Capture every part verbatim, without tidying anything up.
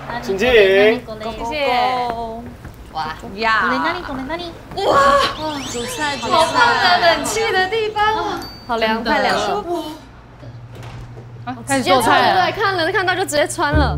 请进。 谢谢。 哇呀！ 哪里哪里哪里？ 哇哇！煮菜煮好棒菜， 的冷气的地方，好凉快凉了。 开始做菜了。 对，看了看到就直接穿了。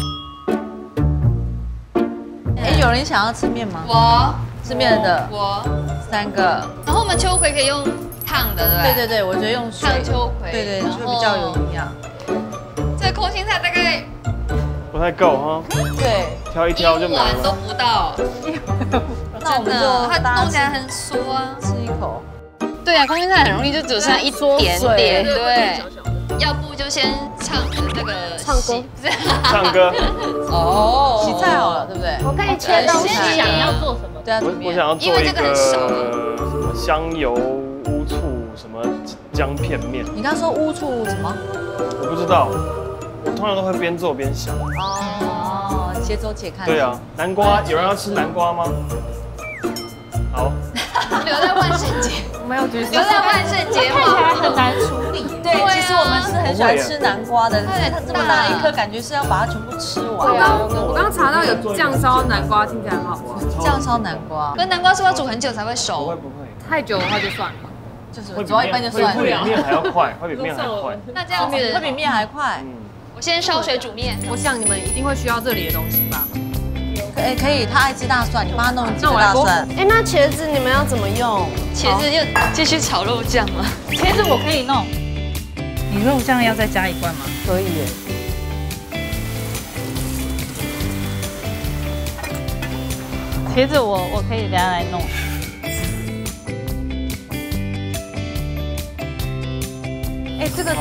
哎，有人想要吃面吗？ 我吃面的， 我， 三个。 然后我们秋葵可以用烫的，对不对？ 对对对，我觉得用水烫秋葵， 对对， 然后就比较有营养。 这个空心菜大概不太够哈， 对， 挑一挑就没一碗都了。 不到， 那我们真的， 就它大家弄起来很缩啊。 吃一口。 对啊，空心菜很容易就只剩一点点，对。要不就先唱那个唱歌， 唱歌。 哦， 洗菜好了，对不对？ 我可以切东西，想要做什么？ 对啊， 我煮面。 我想要做因为一这个很少啊个什么香油乌醋什么姜片面， 你刚刚说乌醋什么？ 我不知道，我通常都会边做边想。 哦，且走且看。 对啊，南瓜，有人要吃南瓜吗？好， 留在万圣节， 没有橘色， 留在万圣节看起来吗？ 很难处理。 对，其实我们是很喜欢吃南瓜的， 它很它这么大一颗，感觉是要把它全部吃完。 我刚我刚查到有酱烧南瓜，听起来很好吃。 酱烧南瓜， 可是南瓜是不是要煮很久才会不会熟？ 不会， 太久的话就算了。 就是会比煮到一半就会算会比了， 面还要快，会比面还快。 那这样子， 会比面还快。 嗯， 我先烧水煮面。 我想你们一定会需要这里的东西吧？ 哎，可以，他爱吃大蒜，你帮他弄几个大蒜。 哎，那茄子你们要怎么用？ 茄子又继续炒肉酱吗？ 茄子我可以弄， 你肉酱要再加一罐吗？ 可以耶。 茄子我我可以等下来弄。 哎，这个